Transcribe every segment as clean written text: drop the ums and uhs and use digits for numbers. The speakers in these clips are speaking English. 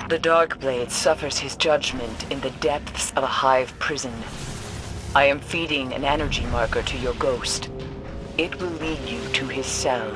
The Darkblade suffers his judgment in the depths of a hive prison. I am feeding an energy marker to your ghost. It will lead you to his cell.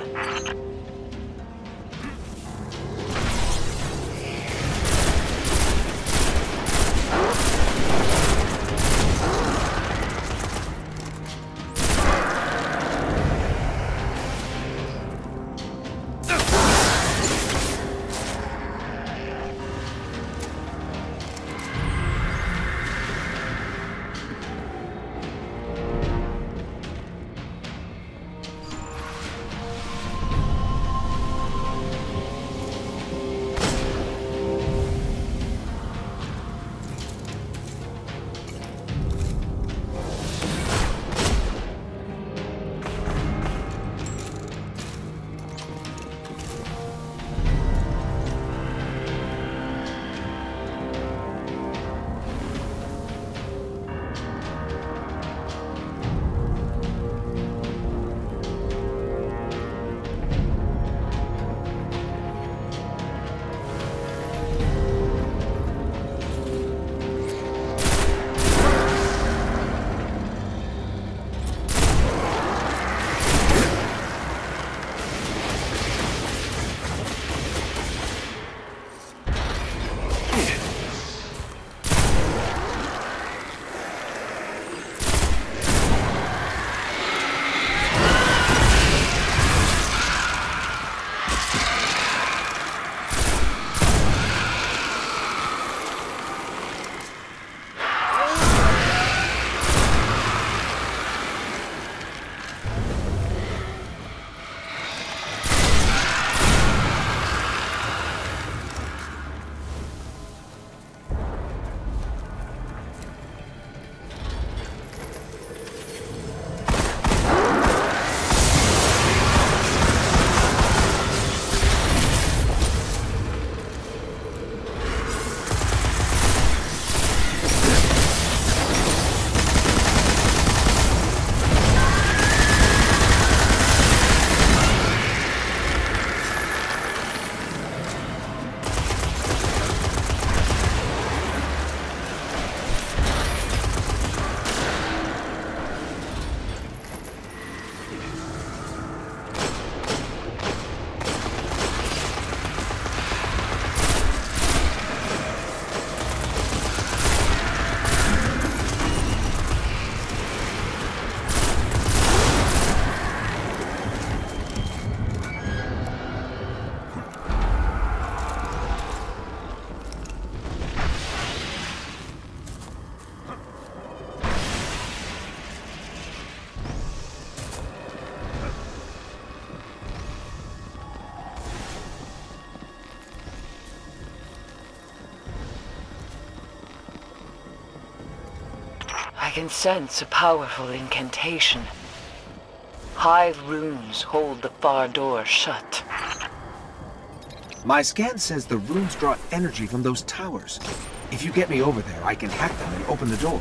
I can sense a powerful incantation. Hive runes hold the far door shut. My scan says the runes draw energy from those towers. If you get me over there, I can hack them and open the door.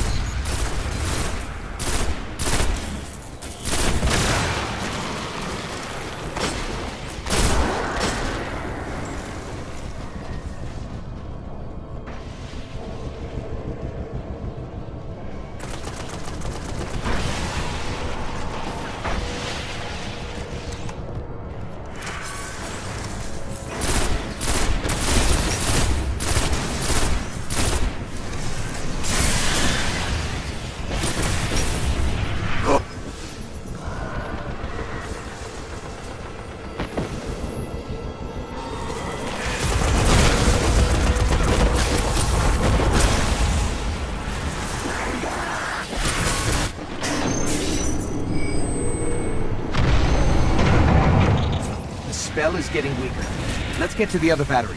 The spell is getting weaker. Let's get to the other battery.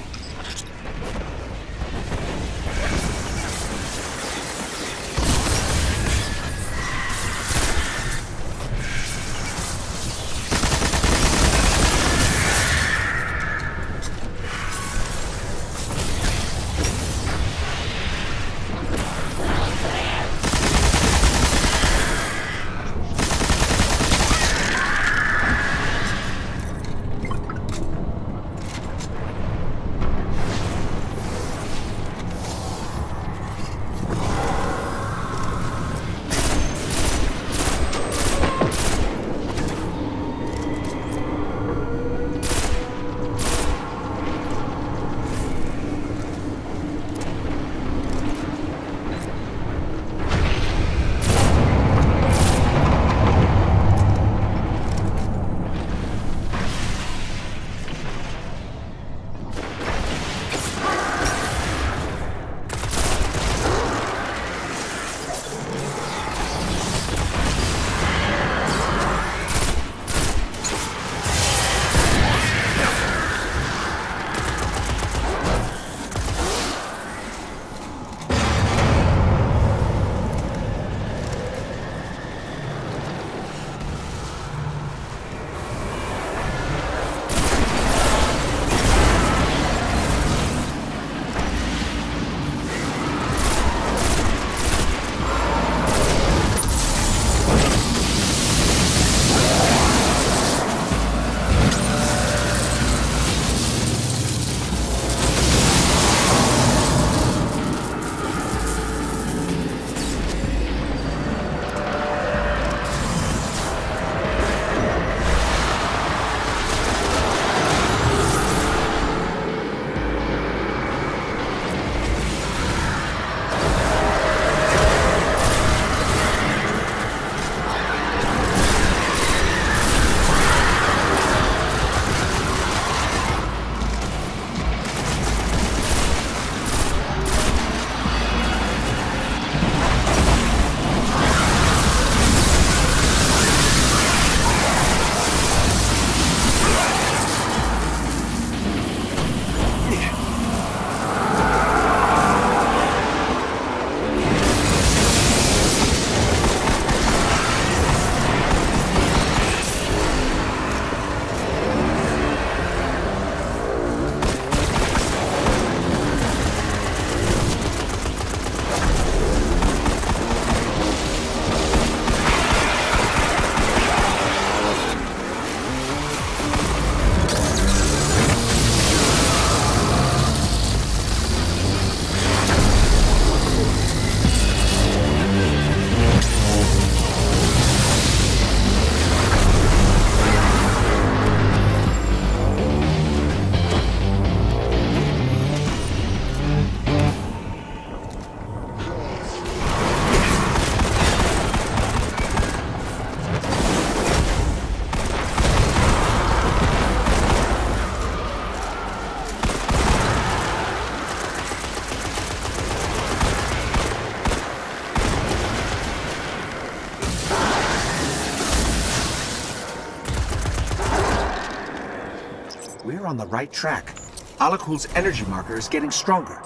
we're on the right track. Alakul's energy marker is getting stronger.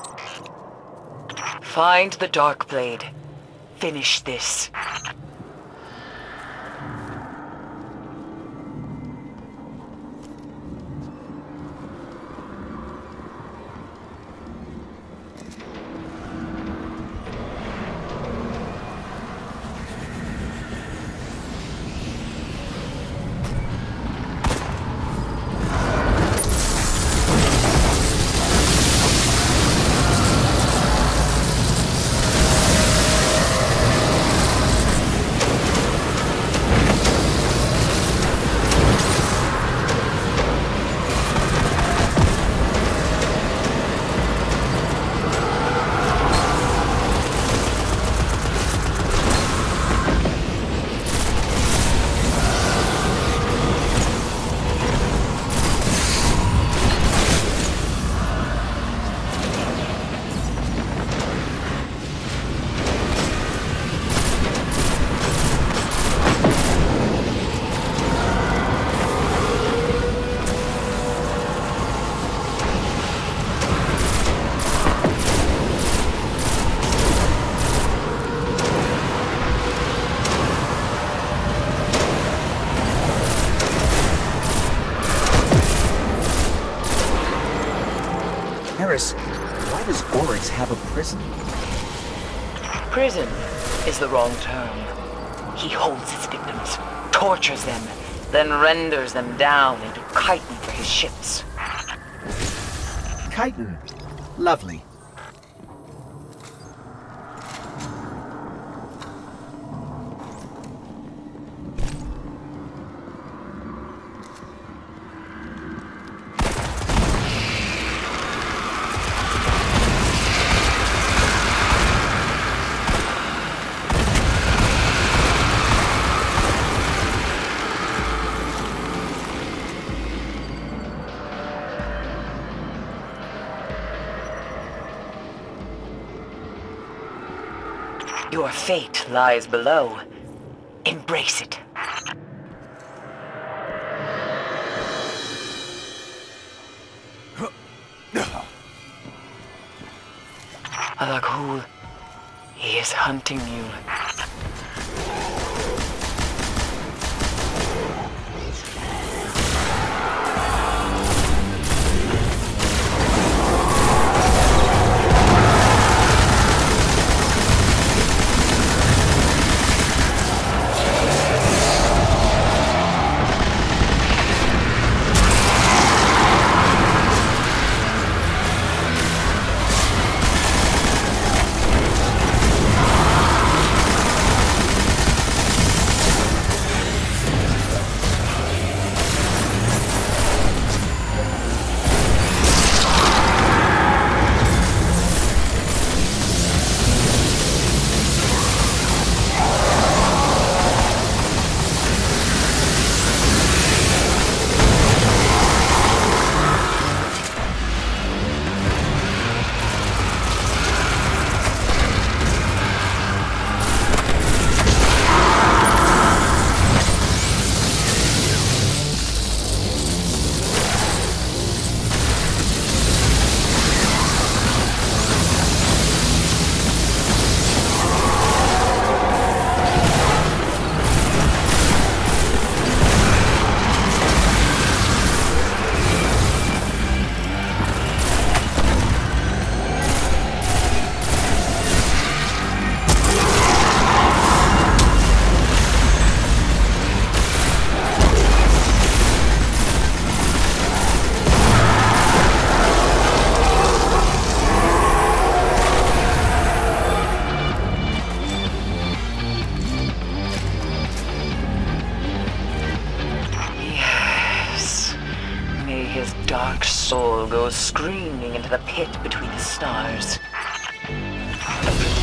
Find the Darkblade. Finish this. Eris, why does Oryx have a prison? Prison is the wrong term. He holds his victims, tortures them, then renders them down into chitin for his ships. Chitin. Lovely. Your fate lies below. Embrace it. Alakul, he is hunting you. His dark soul goes screaming into the pit between the stars.